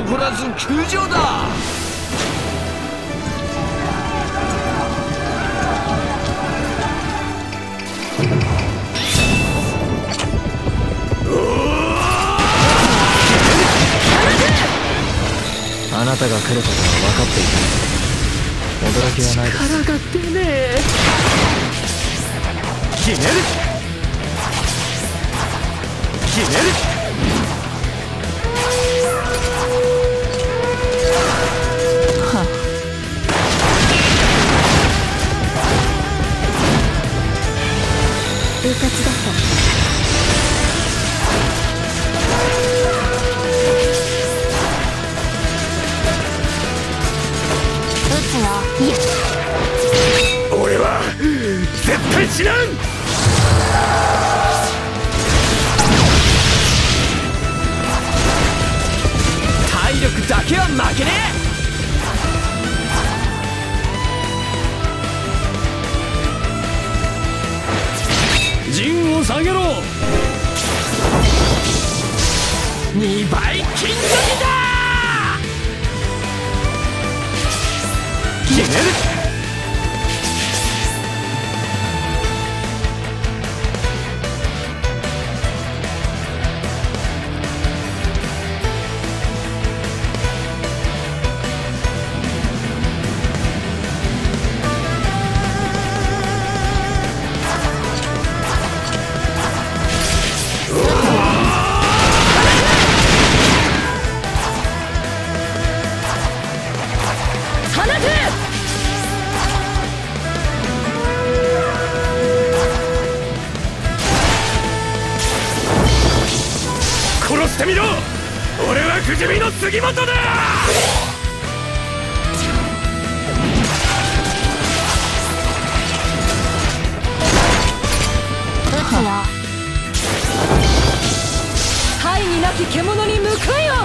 残らず救助だ。 あなたが来ることは分かっていた。驚きはないです。 力が出ねえ。 決める決める。はっ。 うかつだった。 いや、 俺は絶対死なん。体力だけは負けねえ。陣を下げろ。2倍金時だ。決める。殺してみろ。俺は不死身の杉本だ。 撃つよ。 大義なき獣に向かえよ。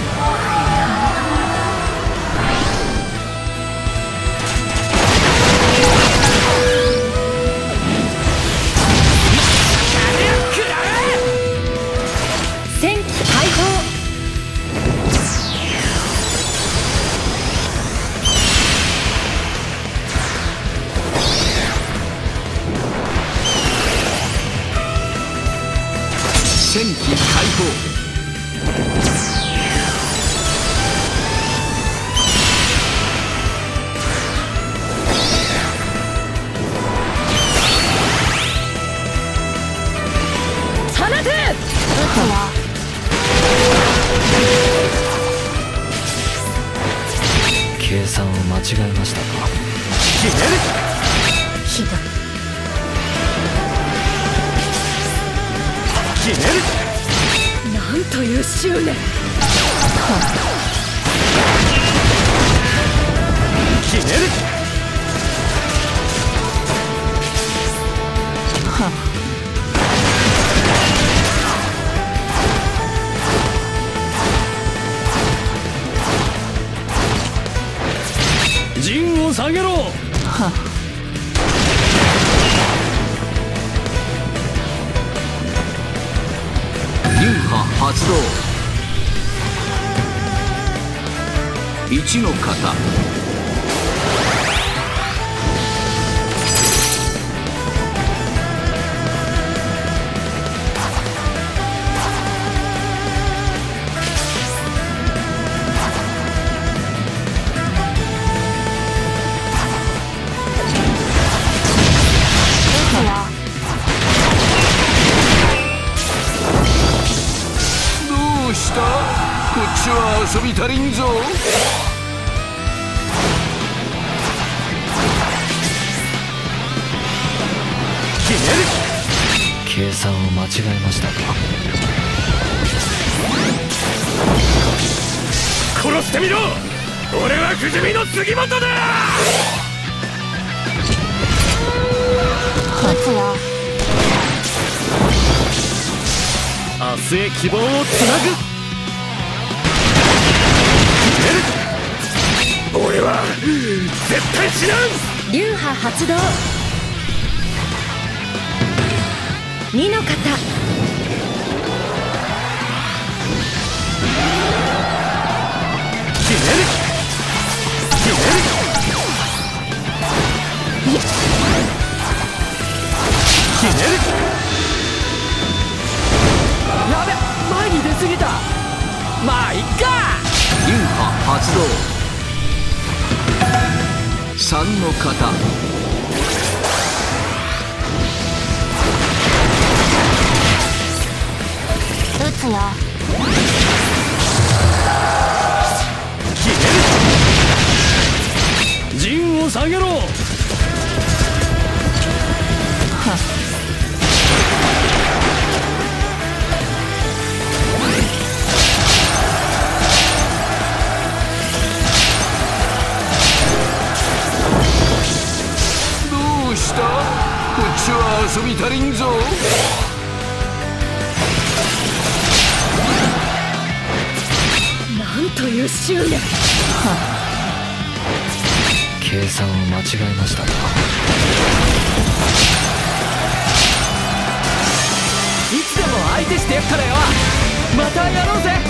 戦機解放。 放て。 撃つよ。 計算を間違えましたか。 決める。 ひどい。 決める。 なんという執念。 決める。 はっ。 陣を下げろ。 はっ。 流派発動。一の型。どうした？こっちは遊び足りんぞ。決める。 計算を間違えましたか。 殺してみろ。俺は不死身の杉本だ。 撃つよ。 明日へ希望をつなぐ。俺は絶対死なん。 流派発動。2の型。 3の型。 撃つよ。 陣を下げろ。 どうした？こっちは遊び足りんぞ。 なんという執念。 計算を間違えましたか。 いつでも相手してやっからよ。またやろうぜ。